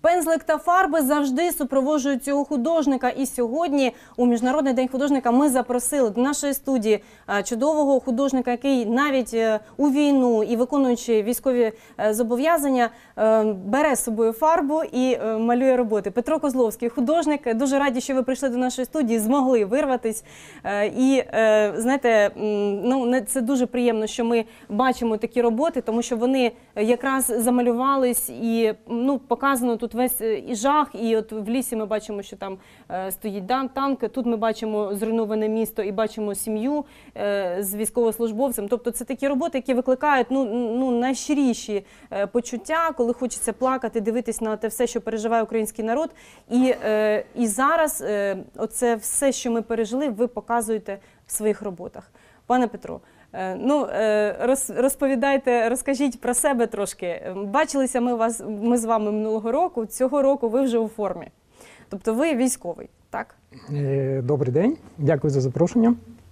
Пензлик та фарби завжди супроводжують цього художника. І сьогодні у Міжнародний день художника ми запросили до нашої студії чудового художника, який навіть у війну і виконуючи військові зобов'язання бере з собою фарбу і малює роботи. Петро Козловський, художник. Дуже раді, що ви прийшли до нашої студії, змогли вирватись. І, знаєте, ну, це дуже приємно, що ми бачимо такі роботи, тому що вони якраз замалювались і, ну, показано тут весь і жах, і от в лісі ми бачимо, що там стоїть танк, тут ми бачимо зруйноване місто і бачимо сім'ю з військовослужбовцем. Тобто це такі роботи, які викликають найщиріші почуття, коли хочеться плакати, дивитись на те все, що переживає український народ. І зараз оце все, що ми пережили, ви показуєте в своїх роботах. Пане Петро, ну, розповідайте, розкажіть про себе трошки. Бачилися ми з вами минулого року, цього року ви вже у формі. Тобто ви військовий, так? Добрий день, дякую за запрошення.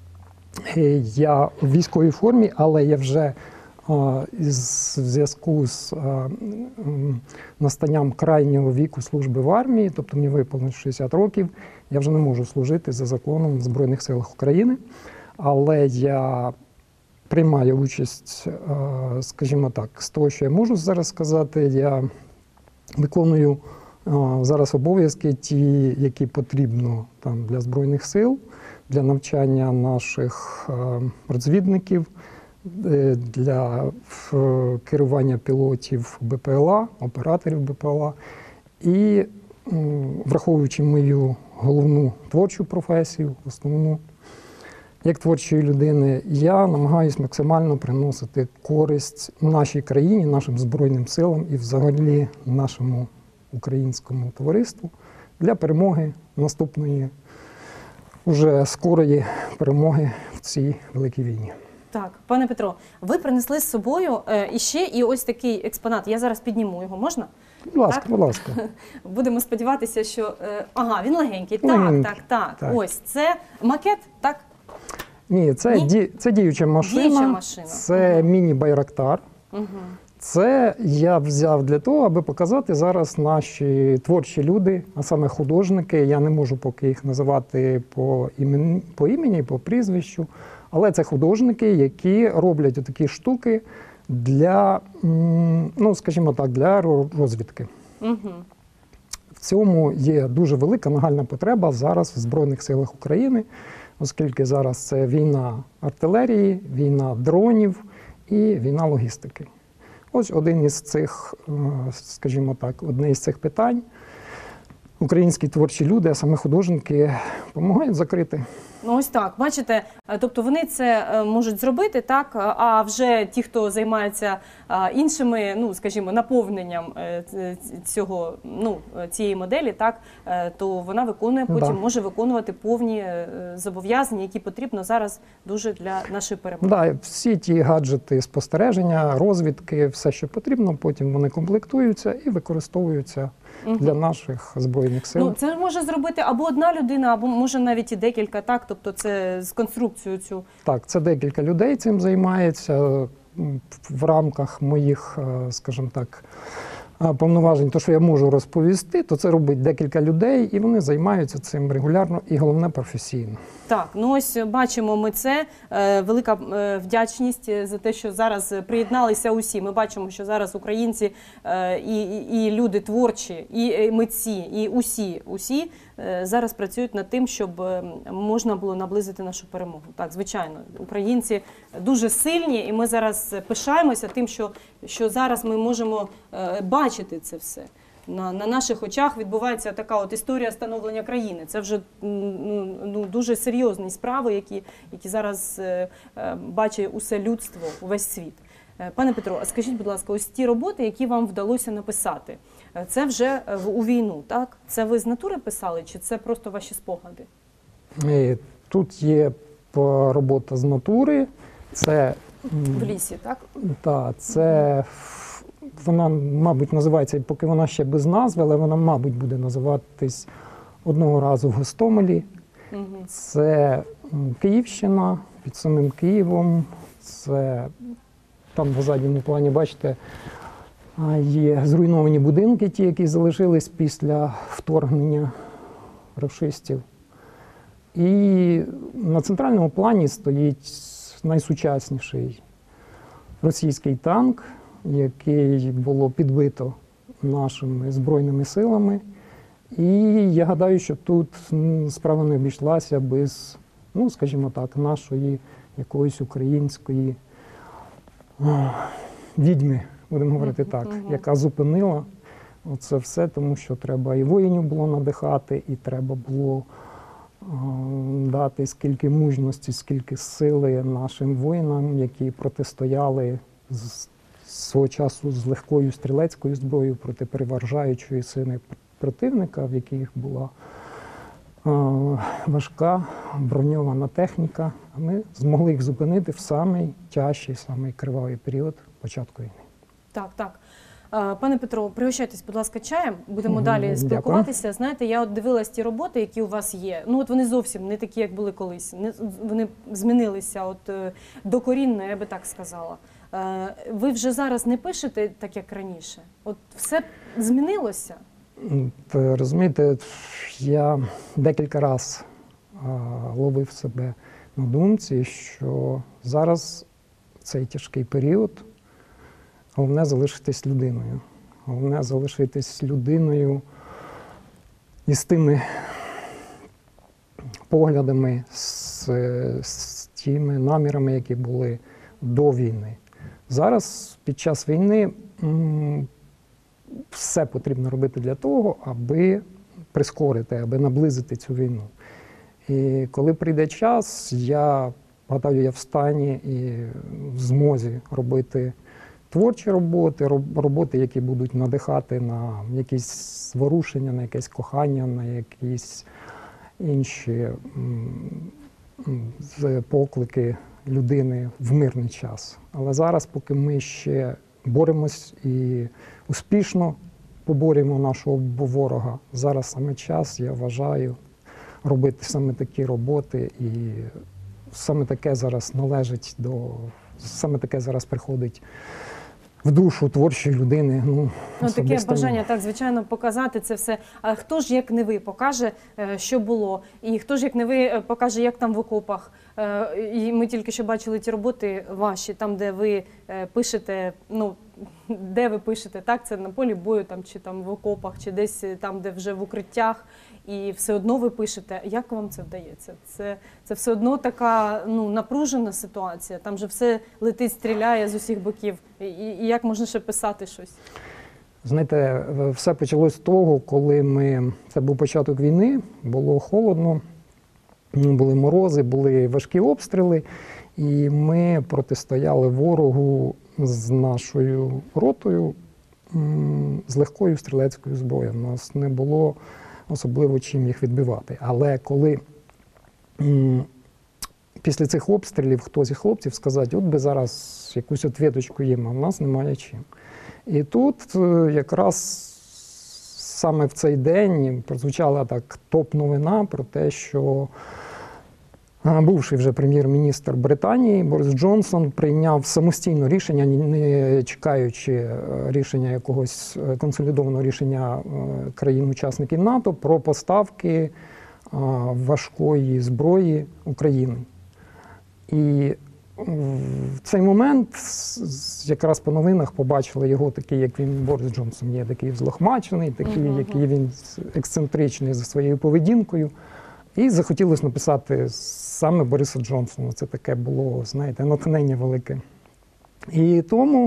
Я в військовій формі, але я вже в зв'язку з настанням крайнього віку служби в армії, тобто мені виповнилось 60 років, я вже не можу служити за законом в Збройних силах України. Але я приймаю участь, скажімо так, з того, що я можу зараз сказати. Я виконую зараз обов'язки ті, які потрібно там для Збройних сил, для навчання наших розвідників, для керування пілотів БПЛА, операторів БПЛА. І враховуючи мою головну творчу професію, основну, як творчої людини, я намагаюся максимально приносити користь нашій країні, нашим Збройним силам і взагалі нашому українському товариству для перемоги наступної, уже скорої перемоги в цій великій війні. Так, пане Петро, ви принесли з собою іще і ось такий експонат. Я зараз підніму його, можна? Будь ласка, будь ласка. Будемо сподіватися, що... Ага, він легенький. Так. Ось, це макет, так? Ні, це діюча машина, це міні-байрактар. Це я взяв для того, аби показати зараз наші творчі люди, а саме художники. Я не можу поки їх називати по імені, по прізвищу, але це художники, які роблять такі штуки для, ну, скажімо так, для розвідки. В цьому є дуже велика нагальна потреба зараз в Збройних силах України, оскільки зараз це війна артилерії, війна дронів і війна логістики. Ось один із цих, скажімо так, одне із цих питань українські творчі люди, а саме художники, допомагають закрити. Ну ось так, бачите, тобто вони це можуть зробити, так, а вже ті, хто займається іншими, ну, скажімо, наповненням цієї моделі, так, то вона виконує, потім може виконувати повні зобов'язання, які потрібно зараз дуже для нашої перемоги. Так, всі ті гаджети спостереження, розвідки, все, що потрібно, потім вони комплектуються і використовуються для наших Збройних сил. Ну, це може зробити або одна людина, або може навіть і декілька, так? Тобто це з конструкцією цю? Так, це декілька людей цим займається в рамках моїх, скажімо так, повноважень. То, що я можу розповісти, то це робить декілька людей, і вони займаються цим регулярно і, головне, професійно. Так, ну ось бачимо ми це. Велика вдячність за те, що зараз приєдналися усі. Ми бачимо, що зараз українці і люди творчі, і митці, і усі зараз працюють над тим, щоб можна було наблизити нашу перемогу. Так, звичайно, українці дуже сильні, і ми зараз пишаємося тим, що зараз ми можемо бачити це все. На наших очах відбувається така от історія становлення країни. Це вже дуже серйозні справи, які зараз бачить усе людство, увесь світ. Пане Петро, а скажіть, будь ласка, ось ті роботи, які вам вдалося написати, це вже у війну, так? Це ви з натури писали, чи це просто ваші спогади? Тут є робота з натури. Це в лісі, так? Так, це... Вона, мабуть, називається, поки вона ще без назви, але вона, мабуть, буде називатись одного разу в Гостомелі. Це Київщина, під самим Києвом. Це там в задньому плані, бачите, Є зруйновані будинки, ті, які залишились після вторгнення рашистів. І на центральному плані стоїть найсучасніший російський танк, який було підбито нашими Збройними силами. І я гадаю, що тут справа не обійшлася без, ну, скажімо так, нашої якоїсь української відьми, будемо говорити так, яка зупинила це все, тому що треба і воїнів було надихати, і треба було дати скільки мужності, скільки сили нашим воїнам, які протистояли свого часу з легкою стрілецькою зброєю проти переважаючої сили противника, в яких була важка броньована техніка. А ми змогли їх зупинити в самий тяжчий, самий кривавий період початку війни. Так, так. Пане Петро, пригощайтесь, будь ласка, чаєм. Будемо далі спілкуватися. Дякую. Знаєте, я от дивилась ті роботи, які у вас є. Ну, от вони зовсім не такі, як були колись. Вони змінилися докорінно, я би так сказала. Ви вже зараз не пишете так, як раніше? От все змінилося? Розумієте, я декілька разів ловив себе на думці, що зараз цей тяжкий період головне залишитись людиною. Головне залишитись людиною із тими поглядами, з тими намірами, які були до війни. Зараз, під час війни, все потрібно робити для того, аби прискорити, аби наблизити цю війну. І коли прийде час, я гадаю, я в стані і в змозі робити творчі роботи, роботи, які будуть надихати на якісь зворушення, на якесь кохання, на якісь інші поклики людини в мирний час. Але зараз, поки ми ще боремось і успішно поборюємо нашого ворога, зараз саме час, я вважаю, робити саме такі роботи, і саме таке зараз належить саме таке зараз приходить в душу творчої людини. Таке бажання, так, звичайно, показати це все. А хто ж, як не ви, покаже, що було? І хто ж, як не ви, покаже, як там в окопах? І ми тільки що бачили ті роботи ваші, там, де ви пишете, де ви пишете, так, це на полі бою, там, чи там в окопах, чи десь там, де вже в укриттях, і все одно ви пишете. Як вам це вдається? Це все одно така напружена ситуація, там же все летить, стріляє з усіх боків. І як можна ще писати щось? Знаєте, все почалось з того, коли це був початок війни, було холодно, були морози, були важкі обстріли, і ми протистояли ворогу з нашою ротою з легкою стрілецькою зброєю. У нас не було особливо чим їх відбивати. Але коли після цих обстрілів хтось із хлопців сказав, от би зараз якусь отвіточку їм, а в нас немає чим. І тут якраз саме в цей день прозвучала так топ-новина про те, що бувший вже прем'єр-міністр Британії Борис Джонсон прийняв самостійно рішення, не чекаючи рішення якогось консолідованого рішення країн-учасників НАТО про поставки важкої зброї України. І в цей момент якраз по новинах побачили його такий, як він, Борис Джонсон, є такий взлохмачений, такий, який він ексцентричний за своєю поведінкою. І захотілося написати саме Бориса Джонсона. Це таке було, знаєте, натхнення велике. І тому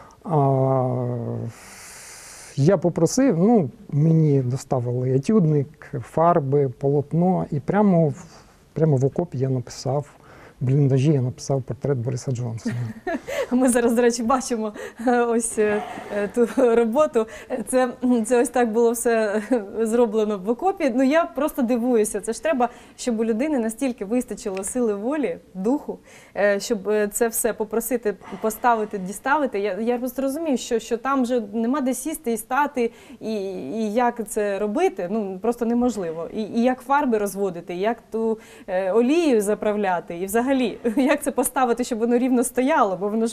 я попросив, мені доставили етюдник, фарби, полотно, і прямо в окопі я написав, в бліндажі я написав портрет Бориса Джонсона. Ми зараз, до речі, бачимо ось ту роботу. Це ось так було все зроблено в окопі. Я просто дивуюся. Це ж треба, щоб у людини настільки вистачило сили волі, духу, щоб це все попросити, поставити, діставити. Я просто розумію, що там вже нема де сісти і стати, і як це робити, просто неможливо. І як фарби розводити, і як ту олію заправляти, і взагалі, як це поставити, щоб воно рівно стояло, бо воно ж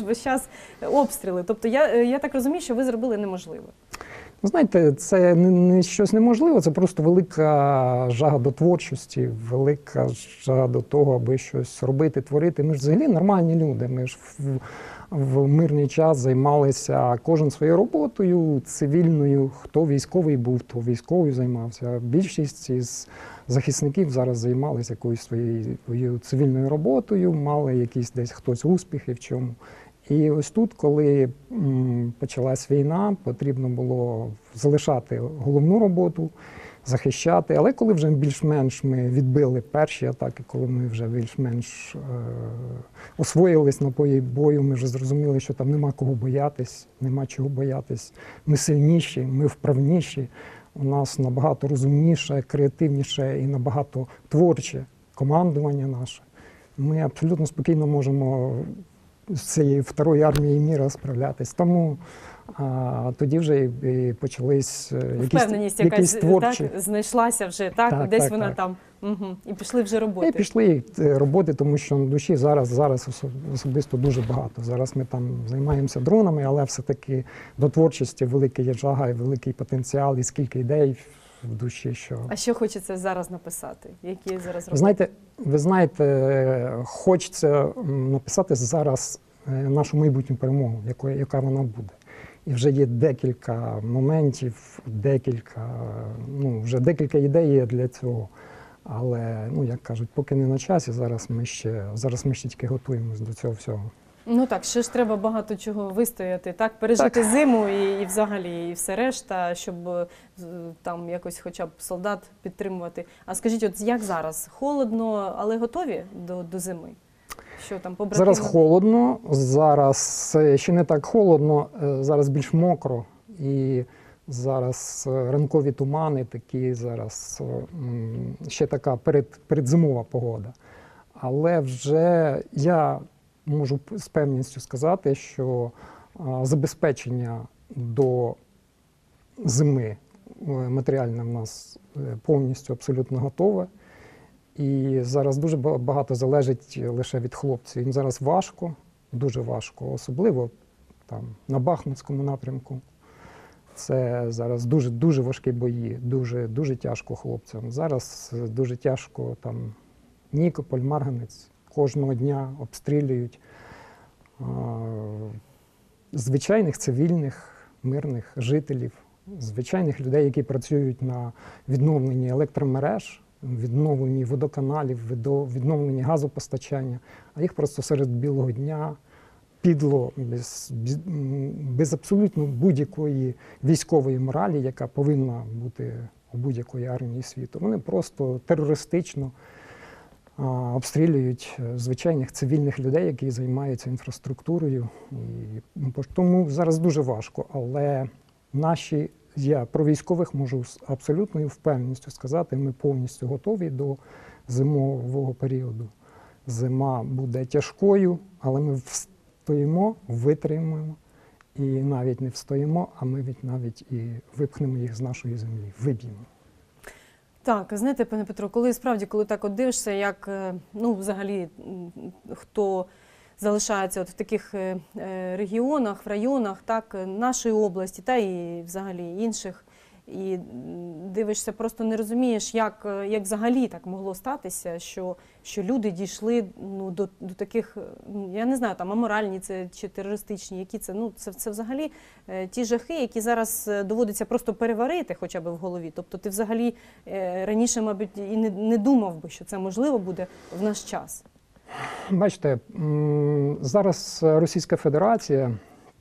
весь час обстріли. Тобто я так розумію, що ви зробили неможливе. Ви знаєте, це не щось неможливе, це просто велика жага до творчості, велика жага до того, аби щось робити, творити. Ми ж взагалі нормальні люди, ми ж в мирний час займалися кожен своєю роботою, цивільною. Хто військовий був, то військовою займався. Більшість із захисників зараз займалися якоюсь своєю цивільною роботою, мали якісь десь хтось успіхи в чому. І ось тут, коли почалась війна, потрібно було залишати головну роботу, захищати. Але коли вже більш-менш ми відбили перші атаки, коли ми вже більш-менш освоїлись на полі бою, ми вже зрозуміли, що там нема кого боятись, нема чого боятись. Ми сильніші, ми вправніші, у нас набагато розумніше, креативніше і набагато творче командування наше. Ми абсолютно спокійно можемо з цією второї армією міра справлятись. Тому тоді вже і почались якісь творчі. Так, знайшлася вже, так? Десь вона там. Угу. І пішли вже роботи. І пішли роботи, тому що на душі зараз особисто дуже багато. Зараз ми там займаємося дронами, але все-таки до творчості велика є жага і великий потенціал, і скільки ідей в душі. А що хочеться зараз написати? Які зараз роботи? Ви знаєте, хочеться написати зараз нашу майбутню перемогу, яка вона буде. І вже є декілька моментів, вже декілька ідей є для цього. Але, як кажуть, поки не на часі, зараз ми ще тільки готуємось до цього всього. Ну так, ще ж треба багато чого вистояти, так? Пережити зиму і взагалі і все решта, щоб там якось хоча б солдат підтримувати. А скажіть, от як зараз? Холодно, але готові до зими? Що там побратими? Зараз холодно, зараз ще не так холодно, зараз більш мокро. І зараз ранкові тумани такі, зараз ще така передзимова погода. Але вже я можу з певністю сказати, що забезпечення до зими матеріальне в нас повністю абсолютно готове. І зараз дуже багато залежить лише від хлопців. Їм зараз важко, дуже важко, особливо там на Бахмутському напрямку. Це зараз дуже важкі бої, дуже тяжко хлопцям. Зараз дуже тяжко там Нікополь, Марганець. Кожного дня обстрілюють звичайних цивільних, мирних жителів, звичайних людей, які працюють на відновленні електромереж, відновленні водоканалів, відновленні газопостачання, а їх просто серед білого дня підло, без абсолютно будь-якої військової моралі, яка повинна бути у будь-якої армії світу. Вони просто терористично обстрілюють звичайних цивільних людей, які займаються інфраструктурою. Тому зараз дуже важко, але я про військових можу з абсолютною впевненістю сказати, ми повністю готові до зимового періоду. Зима буде тяжкою, але ми встоїмо, витримаємо і навіть не встоїмо, а ми навіть і випхнемо їх з нашої землі, виб'ємо. Так, знаєте, пане Петро, коли так от дивишся, як, взагалі, хто залишається от в таких регіонах, в районах, так, нашої області, та і взагалі інших, і дивишся, просто не розумієш, як взагалі так могло статися, що люди дійшли до таких, я не знаю, там аморальні це чи терористичні, які це, це взагалі ті жахи, які зараз доводиться просто переварити хоча б в голові. Тобто ти взагалі раніше, мабуть, і не думав би, що це можливо буде в наш час. Бачите, зараз Російська Федерація,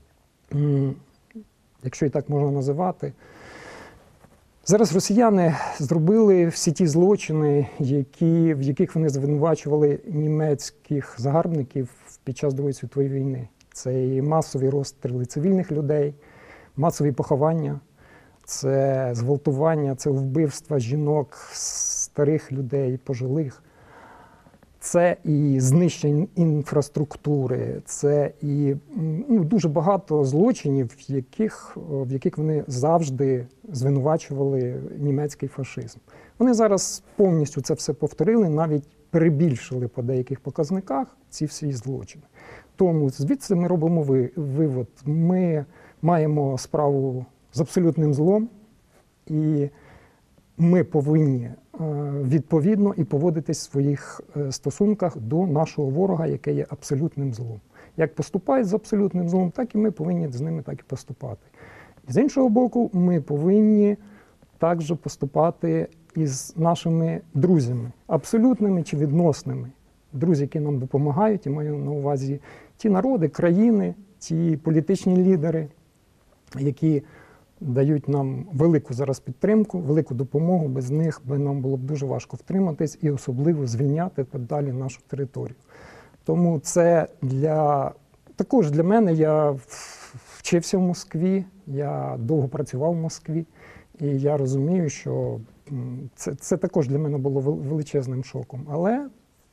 якщо і так можна називати, зараз росіяни зробили всі ті злочини, в яких вони звинувачували німецьких загарбників під час Другої світової війни. Це і масові розстріли цивільних людей, масові поховання, це зґвалтування, це вбивства жінок, старих людей, пожилих. Це і знищення інфраструктури, це і дуже багато злочинів, в яких вони завжди звинувачували німецький фашизм. Вони зараз повністю це все повторили, навіть перебільшили по деяких показниках ці всі злочини. Тому звідси ми робимо вивод. Ми маємо справу з абсолютним злом, і ми повинні відповідно і поводитись в своїх стосунках до нашого ворога, який є абсолютним злом. Як поступають з абсолютним злом, так і ми повинні з ними так і поступати. З іншого боку, ми повинні також поступати із нашими друзями, абсолютними чи відносними. Друзі, які нам допомагають, і маю на увазі ті народи, країни, ті політичні лідери, які дають нам велику зараз підтримку, велику допомогу. Без них би нам було б дуже важко втриматись і особливо звільняти подалі нашу територію. Тому це також для мене, я вчився в Москві, я довго працював в Москві, і я розумію, що це також для мене було величезним шоком. Але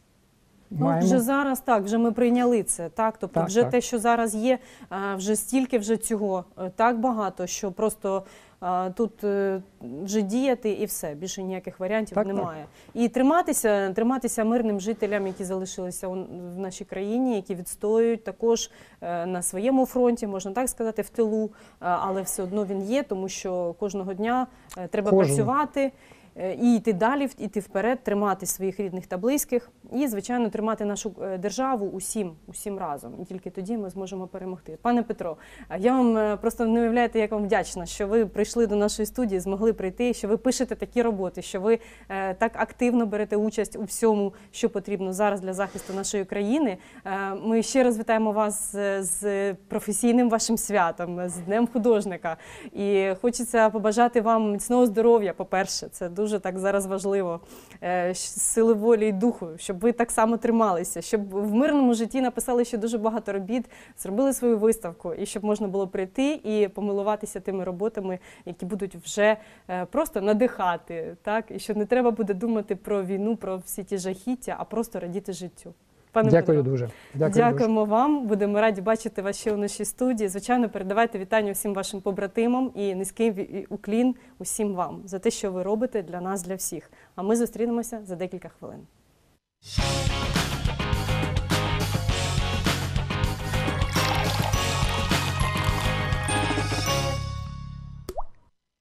вже зараз так, вже ми прийняли це, так? Тобто Так, вже так. те, що зараз є, вже стільки вже цього, так багато, що просто тут вже діяти і все, більше ніяких варіантів Так, немає. І триматися мирним жителям, які залишилися в нашій країні, які відстоюють також на своєму фронті, можна так сказати, в тилу, але все одно він є, тому що кожного дня треба працювати. І йти далі, йти вперед, тримати своїх рідних та близьких і, звичайно, тримати нашу державу усім разом. І тільки тоді ми зможемо перемогти. Пане Петро, я вам просто не уявляєте, як вам вдячна, що ви прийшли до нашої студії, змогли прийти, що ви пишете такі роботи, що ви так активно берете участь у всьому, що потрібно зараз для захисту нашої країни. Ми ще раз вітаємо вас з професійним вашим святом, з Днем художника. І хочеться побажати вам міцного здоров'я, по-перше, це дуже так зараз важливо, сили волі і духу, щоб ви так само трималися, щоб в мирному житті написали ще дуже багато робіт, зробили свою виставку, і щоб можна було прийти і помилуватися тими роботами, які будуть вже просто надихати, так? І що не треба буде думати про війну, про всі ті жахіття, а просто радіти життю. Пане Дякую Петро, дуже. Дякуємо вам. Будемо раді бачити вас ще у нашій студії. Звичайно, передавайте вітання всім вашим побратимам і низький уклін усім вам за те, що ви робите для нас, для всіх. А ми зустрінемося за декілька хвилин.